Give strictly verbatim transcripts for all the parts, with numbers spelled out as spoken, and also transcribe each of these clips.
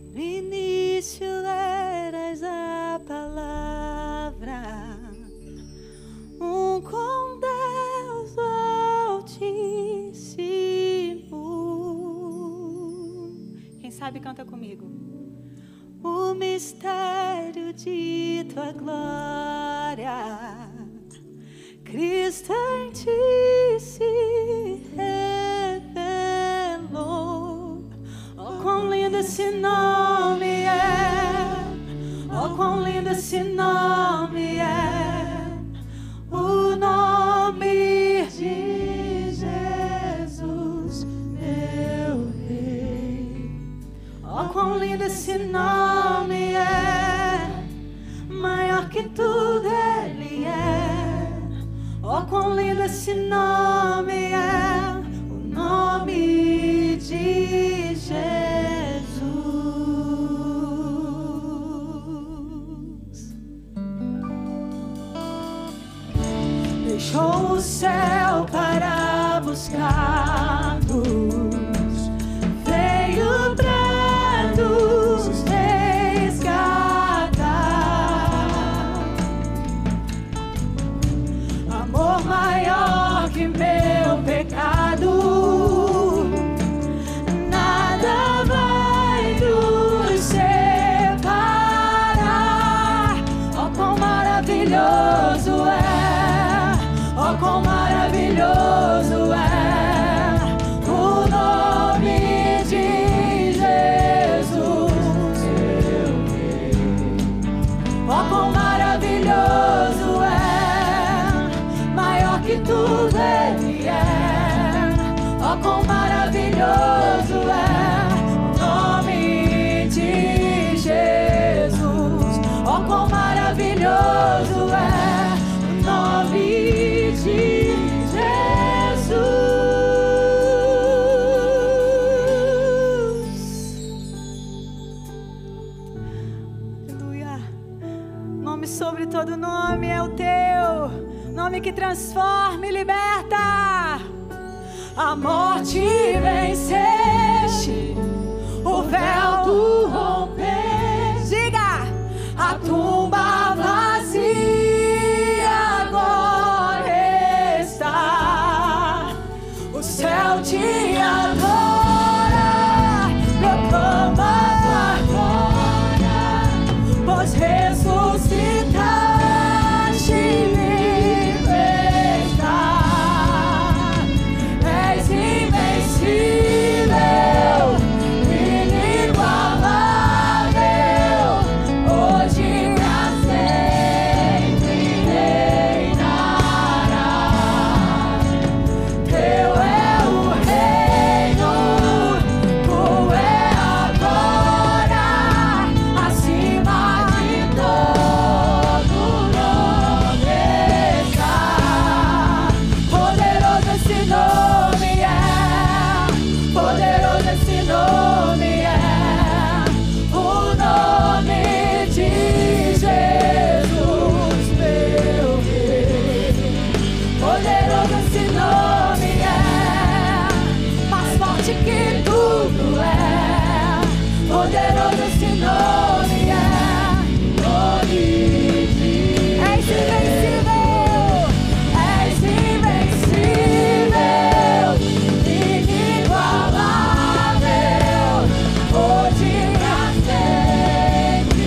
No início eras a palavra, um com Deus Altíssimo. Quem sabe canta comigo. O mistério de tua glória, Cristo em ti se revelou. Oh, quão lindo esse nome é! Oh, quão lindo esse nome é! O nome de Jesus, meu Rei. Oh, quão lindo esse nome é! Maior que tudo Ele é. Oh, quão lindo esse nome é, o nome de Jesus. Deixou o céu para buscar-nos, veio para nos resgatar. Amor maior que meu pecado, nada vai nos separar. Oh, quão maravilhoso é, oh, quão maravilhoso é o nome de Jesus, meu Rei. Oh, quão maravilhoso é, maior que tudo Ele é. Oh, quão maravilhoso é o nome de Jesus. Oh, quão maravilhoso é o nome de Jesus. Aleluia. Nome sobre todo nome é o teu, nome que transforma e liberta. A morte venceste, o véu tu rompeste. Diga, a tumba vazia agora está. O céu te adora, proclama tua glória, pois ressuscitaste vivo está. És invencível, inigualável, hoje pra sempre reinarás. Teu é o reino, tu é agora, acima de todo nome está. Poderoso esse nome é, poderoso esse nome é, o nome de Jesus, meu Rei. Poderoso esse nome é, mais forte que tudo é. Poderoso esse nome é, nome de És invencível, és invencível, inigualável, hoje pra sempre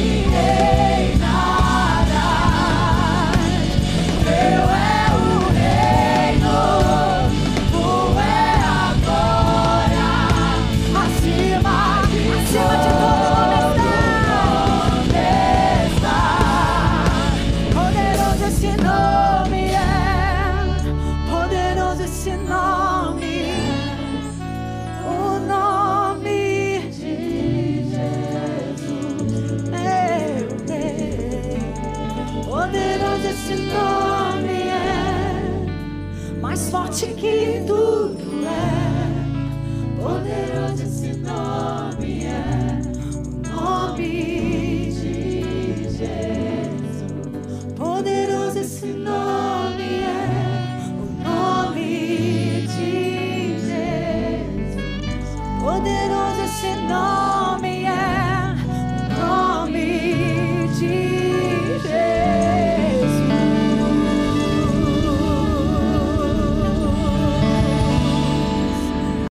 reinarás. Teu é o reino, tu é agora, acima de acima de todo nome está. Poderoso esse nome é, poderoso esse nome, o nome de Jesus, meu Rei. Poderoso esse nome é, mais forte que